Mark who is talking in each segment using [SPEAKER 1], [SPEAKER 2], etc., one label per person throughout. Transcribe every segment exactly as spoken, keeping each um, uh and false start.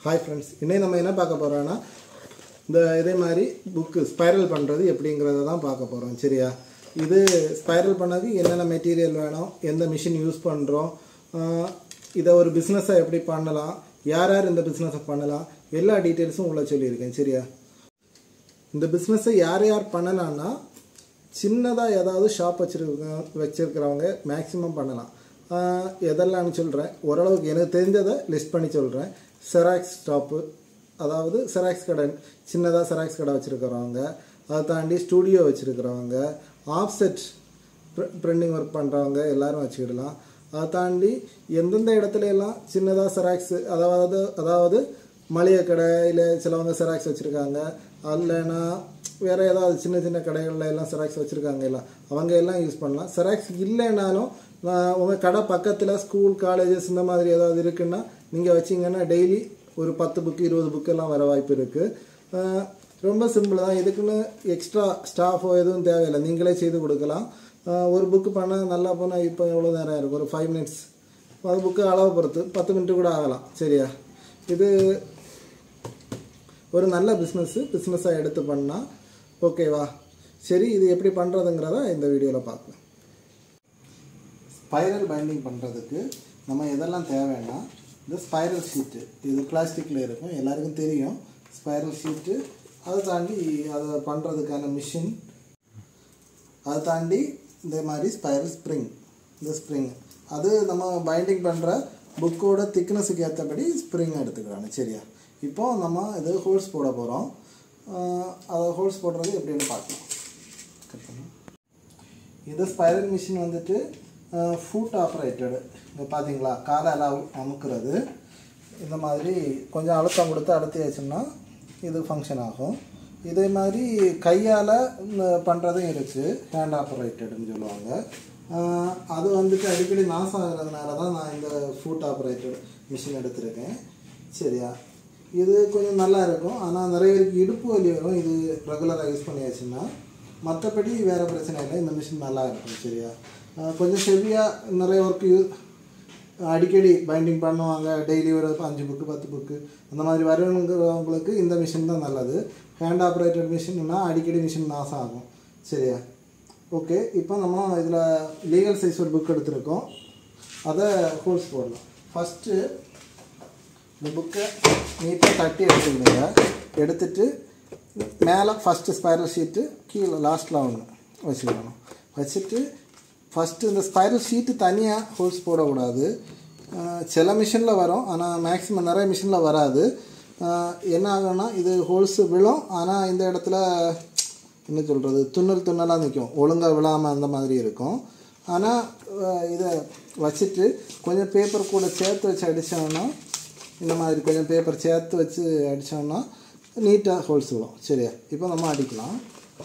[SPEAKER 1] Hi friends, இன்னைக்கு நம்ம என்ன பார்க்க போறோம்னா இந்த இதே மாதிரி புக் ஸ்பைரல் பண்றது எப்படிங்கறத தான் பார்க்க போறோம். சரியா? இது ஸ்பைரல் பண்ணதுக்கு என்னென்ன மெட்டீரியல் வேணும், எந்த மெஷின் யூஸ் பண்றோம், இத ஒரு பிசினஸா எப்படி பண்ணலாம், யார் யார் இந்த பிசினஸை பண்ணலாம், எல்லா டீடைல்ஸும் உள்ள சொல்லி இருக்கேன். சரியா? இந்த பிசினஸை யார் யார் பண்ணலாம்னா சின்னதா ஏதாவது ஷாப் வச்சிருக்க வச்சிருக்கறவங்க மேக்ஸिमम பண்ணலாம். எதெல்லாம் சொல்றேன், ஓரளவுக்கு எனக்கு தெரிஞ்சதை லிஸ்ட் பண்ணி சொல்றேன். செராக்ஸ் ஷாப், அதாவது செராக்ஸ் கடை, சின்னதா செராக்ஸ் கடை வச்சிருக்கறவங்க, அதை தாண்டி ஸ்டுடியோ வச்சிருக்கறவங்க, ஆஃப்செட் பிரிண்டிங் ஒர்க் பண்றவங்க எல்லாரும் வச்சிடலாம். அதை தாண்டி எந்தெந்த இடத்துல எல்லாம் சின்னதா செராக்ஸ், அதாவது அதாவது மளிகை கடையில சிலவங்க செராக்ஸ் வச்சிருக்காங்க, அல்லனா வேற ஏதாவது சின்ன சின்ன கடைகள்ல எல்லாம் செராக்ஸ் வச்சிருக்காங்க, இல்ல அவங்க எல்லாம் யூஸ் பண்ணலாம். செராக்ஸ் இல்லைனாலும் உங்க கடை பக்கத்துல ஸ்கூல் காலேஜஸ் இந்த மாதிரி ஏதாவது இருக்குன்னா நீங்க வச்சீங்கன்னா டெய்லி ஒரு பத்து புக் இருபது புக் எல்லாம் வர வாய்ப்பு இருக்கு. ரொம்ப சிம்பிள் தான், இதுக்குன்னு எக்ஸ்ட்ரா ஸ்டாஃபோ எதுவும் தேவையில்லை, நீங்களே செய்து கொடுக்கலாம். ஒரு புக்கு பண்ண நல்லா போனால் இப்போ எவ்வளோ நேரம் இருக்கும், ஒரு ஃபைவ் மினிட்ஸ் அது புக்கு அளவு பொறுத்து பத்து மினிட்டு கூட ஆகலாம். சரியா? இது ஒரு நல்ல பிஸ்னஸ் பிஸ்னஸாக எடுத்து பண்ணால் ஓகேவா? சரி, இது எப்படி பண்ணுறதுங்கிறத இந்த வீடியோவில் பார்க்கலாம். ஸ்பைரல் பைண்டிங் பண்ணுறதுக்கு நம்ம எதெல்லாம் தேவைன்னா இந்த ஸ்பைரல் ஷீட்டு, இது பிளாஸ்டிக்கில் இருக்கும், எல்லாருக்கும் தெரியும் ஸ்பைரல் ஷீட்டு. அதை தாண்டி அதை பண்ணுறதுக்கான மிஷின், அதை தாண்டி இந்த மாதிரி ஸ்பைரல் ஸ்ப்ரிங், இந்த ஸ்ப்ரிங் அது நம்ம பைண்டிங் பண்ணுற புக்கோட திக்னஸுக்கு ஏற்றபடி ஸ்ப்ரிங் எடுத்துக்கிறாங்க. சரியா? இப்போ நம்ம இது ஹோல்ஸ் போட போகிறோம். அதை ஹோல்ஸ் போடுறது எப்படின்னு பார்க்கலாம். இந்த ஸ்பைரல் மிஷின் வந்துட்டு ஃபுட் ஆப்ரேட்டடு. இங்கே பார்த்தீங்களா, காலால் அமுக்கிறது. இந்த மாதிரி கொஞ்சம் அழுத்தம் கொடுத்து அழுத்தி வச்சோம்னா இது ஃபங்க்ஷன் ஆகும். இதே மாதிரி கையால் பண்ணுறதும் இருக்குது, ஹேண்ட் ஆப்ரேட்டடுன்னு சொல்லுவாங்க. அது வந்துட்டு அடிக்கடி நாசம் ஆகிறதுனால தான் நான் இந்த ஃபுட் ஆப்ரேட்டட் மிஷின் எடுத்திருக்கேன். சரியா? இது கொஞ்சம் நல்லா இருக்கும், ஆனால் நிறைய பேருக்கு இடுப்பு வலி வரும் இது ரெகுலராக யூஸ் பண்ணியாச்சுன்னா. மற்றபடி வேறு பிரச்சனை இல்லை, இந்த மிஷின் நல்லா இருக்கும். சரியா? கொஞ்சம் ஹெவியாக நிறைய ஒர்க்கு அடிக்கடி பைண்டிங் பண்ணுவாங்க, டெய்லி ஒரு அஞ்சு புக்கு பத்து புக்கு அந்த மாதிரி வரணுங்கிறவங்களுக்கு இந்த மிஷின் தான் நல்லது. ஹேண்ட் ஆப்ரேட்டட் மிஷின்னா அடிக்கடி மிஷின் நாசம் ஆகும். சரியா? ஓகே, இப்போ நம்ம இதில் லீகல் சைஸ் ஒரு புக் எடுத்துருக்கோம், அதை ஹோல்ஸ் போடலாம். ஃபஸ்ட்டு இந்த புக்கை நீட்டாக தட்டி எடுத்துக்கிடுங்க. எடுத்துட்டு மேலே ஃபஸ்ட்டு ஸ்பைரல் ஷீட்டு, கீழே லாஸ்ட்டில் ஒன்று வச்சுக்கணும். வச்சுட்டு ஃபஸ்ட்டு இந்த ஸ்பைரல் ஷீட்டு தனியாக ஹோல்ஸ் போடக்கூடாது. சில மிஷினில் வரும், ஆனால் மேக்ஸிமம் நிறைய மிஷினில் வராது. என்ன ஆகும்னா இது ஹோல்ஸு விழும், ஆனால் இந்த இடத்துல என்ன சொல்கிறது, துண்ணல் துண்ணலாக நிற்கும், ஒழுங்காக விழாமல் அந்த மாதிரி இருக்கும். ஆனால் இதை வச்சுட்டு கொஞ்சம் பேப்பர் கூட சேர்த்து வச்சு அடித்தோம்னா, இந்த மாதிரி கொஞ்சம் பேப்பர் சேர்த்து வச்சு அடித்தோம்னா நீட்டாக ஹோல்ஸ் விடும். சரியா? இப்போ நம்ம அடிக்கலாம்.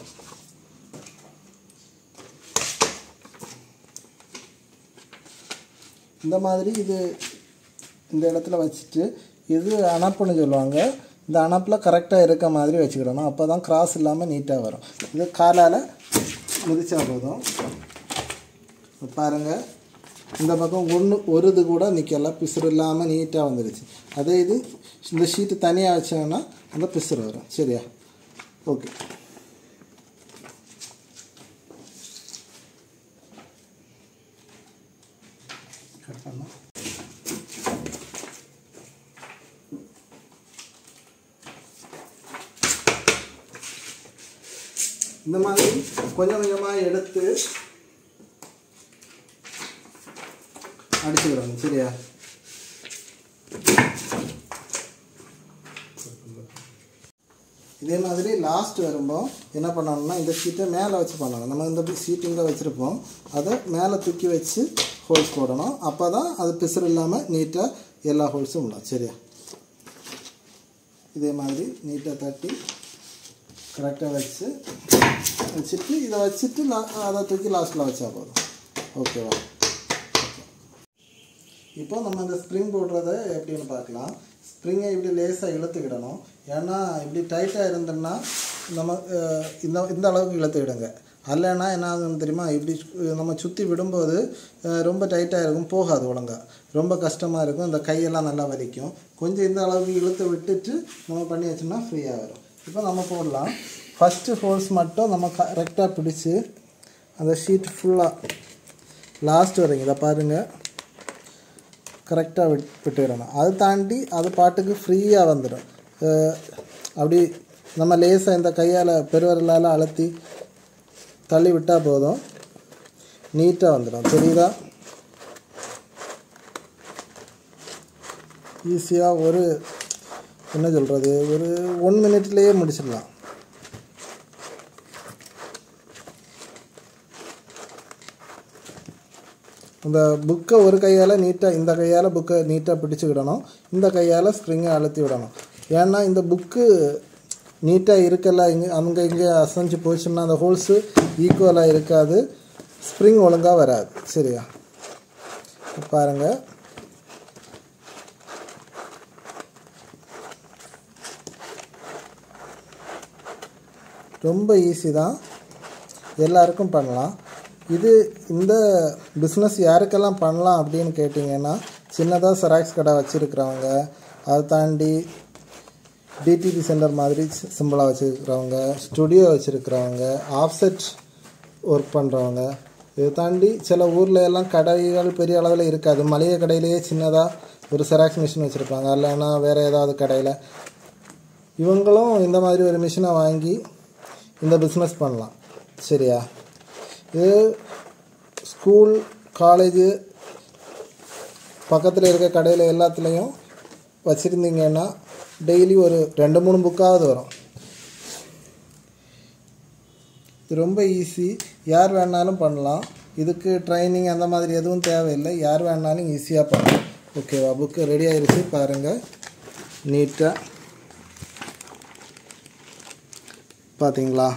[SPEAKER 1] இந்த மாதிரி இது இந்த இடத்துல வச்சுட்டு, இது அணப்புன்னு சொல்லுவாங்க, இந்த அணப்பில் கரெக்டாக இருக்க மாதிரி வச்சுக்கிடணும். அப்போ தான் கிராஸ் இல்லாமல் நீட்டாக வரும். இது காலால் மிதிச்சா போதும். பாருங்கள், இந்த பக்கம் ஒன்று ஒரு இது கூட நிற்கல, பிசுறு இல்லாமல் நீட்டாக வந்துடுச்சு. அதே இது இந்த ஷீட்டு தனியாக வச்சோன்னா அந்த பிசுறு வரும். சரியா? ஓகே, கட் பண்ணலாம். இந்த மாதிரி கொஞ்சம் கொஞ்சமாக எடுத்து அடிச்சுக்கிறோம். சரியா? இதே மாதிரி லாஸ்ட் வரும்போது என்ன பண்ணணும்னா இந்த ஷீட்டை மேலே வச்சு பண்ணணும். நம்ம இந்த ஷீட்டிங்கில் வச்சுருப்போம், அதை மேலே தூக்கி வச்சு ஹோல்ஸ் போடணும். அப்போ தான் அது பிசுறு இல்லாமல் நீட்டாக எல்லா ஹோல்ஸும் விடும். சரியா? இதே மாதிரி நீட்டாக தட்டி கரெக்டாக வச்சு வச்சுட்டு இதை வச்சுட்டு லா அதை தூக்கி லாஸ்ட்டில் வச்சா போதும். ஓகேவா? இப்போ நம்ம இந்த ஸ்ப்ரிங் போடுறத எப்படின்னு பார்க்கலாம். ஸ்ப்ரிங்கை இப்படி லேசாக இழுத்துக்கிடணும். ஏன்னா இப்படி டைட்டாக இருந்தோம்னா நம்ம இந்த இந்த அளவுக்கு இழுத்துக்கிடுங்க. அல்லனா என்ன ஆகும்னு தெரியுமா, இப்படி நம்ம சுற்றி விடும்போது ரொம்ப டைட்டாக இருக்கும், போகாது ஒழுங்காக. ரொம்ப கஷ்டமாக இருக்கும். இந்த கையெல்லாம் நல்லா வலிக்கும். கொஞ்சம் இந்த அளவுக்கு இழுத்து விட்டுட்டு நம்ம பண்ணி வச்சோம்னா ஃப்ரீயாக வரும். இப்போ நம்ம போடலாம். ஃபஸ்ட்டு ஹோல்ஸ் மட்டும் நம்ம கரெக்டாக பிடிச்சி அந்த ஷீட் ஃபுல்லாக லாஸ்ட் வரைக்கும் இதை பாருங்கள் கரெக்டாக விட் விட்டுவிடணும். அதை தாண்டி அது பாட்டுக்கு ஃப்ரீயாக வந்துடும். அப்படி நம்ம லேசாக இந்த கையால் பெருவரலால் அழுத்தி தள்ளி விட்டால் போதும், நீட்டாக வந்துடும். தெரியுதா? ஈஸியாக ஒரு என்ன சொல்கிறது ஒரு ஒன் மினிட்லேயே முடிச்சிடலாம். இந்த புக்கை ஒரு கையால் நீட்டாக இந்த கையால் புக்கை நீட்டாக பிடிச்சிக்கிடணும், இந்த கையால் ஸ்ப்ரிங்கை அழுத்தி விடணும். ஏன்னா இந்த புக்கு நீட்டாக இருக்கல, இங்கே அங்கே இங்கே அசைஞ்சு போச்சுன்னா அந்த ஹோல்ஸு ஈக்குவலாக இருக்காது, ஸ்ப்ரிங் ஒழுங்காக வராது. சரியா? பாருங்கள், ரொம்ப ஈஸி தான், எல்லாருக்கும் பண்ணலாம். இது இந்த பிஸ்னஸ் யாருக்கெல்லாம் பண்ணலாம் அப்படின்னு கேட்டிங்கன்னா, சின்னதாக செராக்ஸ் கடை வச்சுருக்கிறவங்க, அதை தாண்டி டிடிபி சென்டர் மாதிரி சிம்பிளாக வச்சுருக்கிறவங்க, ஸ்டுடியோ வச்சுருக்கிறவங்க, ஆஃப்செட் ஒர்க் பண்ணுறவங்க, இதை தாண்டி சில ஊரில் எல்லாம் கடைகள் பெரிய அளவில் இருக்காது, மளிகை கடையிலேயே சின்னதாக ஒரு செராக்ஸ் மிஷின் வச்சுருப்பாங்க, இல்லைன்னா வேறு ஏதாவது கடையில். இவங்களும் இந்த மாதிரி ஒரு மிஷினை வாங்கி இந்த பிஸ்னஸ் பண்ணலாம். சரியா? இது ஸ்கூல் காலேஜு பக்கத்தில் இருக்க கடையில் எல்லாத்துலேயும் வச்சுருந்தீங்கன்னா டெய்லி ஒரு ரெண்டு மூணு புக்காவது வரும். இது ரொம்ப ஈஸி, யார் வேணாலும் பண்ணலாம். இதுக்கு ட்ரைனிங் அந்த மாதிரி எதுவும் தேவையில்லை, யார் வேணாலும் ஈஸியாக பண்ணலாம். ஓகேவா? புக்கு ரெடி ஆகிடுச்சு பாருங்கள், நீட்டாக பார்த்தீங்களா?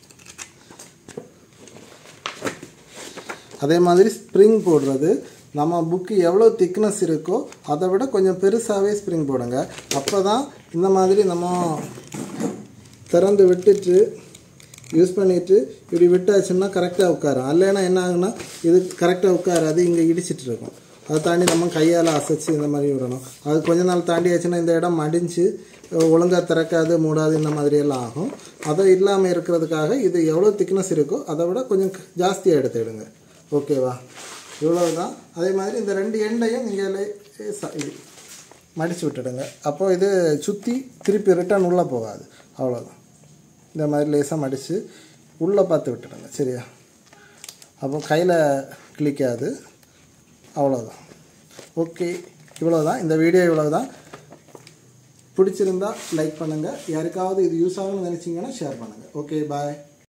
[SPEAKER 1] அதே மாதிரி ஸ்ப்ரிங் போடுறது, நம்ம புக்கு எவ்வளோ திக்னஸ் இருக்கோ அதை விட கொஞ்சம் பெருசாகவே ஸ்ப்ரிங் போடுங்க. அப்போ தான் இந்த மாதிரி நம்ம திறந்து விட்டுட்டு யூஸ் பண்ணிவிட்டு இப்படி விட்டாச்சுன்னா கரெக்டாக உட்காரும். இல்லைன்னா என்ன ஆகுன்னா இது கரெக்டாக உட்காராது, இங்கே இடிச்சிட்டு இருக்கும். அதை தாண்டி நம்ம கையால் அசைச்சு இந்த மாதிரி விடணும். அது கொஞ்ச நாள் தாண்டி ஆச்சுன்னா இந்த இடம் மடிஞ்சு ஒழுங்காக திறக்காது, மூடாது, இந்த மாதிரியெல்லாம் ஆகும். அதை இல்லாமல் இருக்கிறதுக்காக இது எவ்வளோ திக்னஸ் இருக்கோ அதை விட கொஞ்சம் ஜாஸ்தியாக எடுத்துவிடுங்க. ஓகேவா? இவ்வளவு தான். அதே மாதிரி இந்த ரெண்டு எண்டையும் நீங்கள் இது மடித்து விட்டுடுங்க. அப்போது இது சுற்றி திருப்பி ரிட்டர்ன் உள்ளே போகாது. அவ்வளோதான். இந்த மாதிரி லேசாக மடித்து உள்ளே பார்த்து விட்டுடுங்க. சரியா? அப்போ கையில் கிளிக்காது. அவ்வளோதான். ஓகே, இவ்வளோ தான் இந்த வீடியோ. இவ்வளோ தான். பிடிச்சிருந்தா லைக் பண்ணுங்கள். யாருக்காவது இது யூஸ் ஆகும்னு நினச்சிங்கன்னா ஷேர் பண்ணுங்கள். ஓகே, பாய்.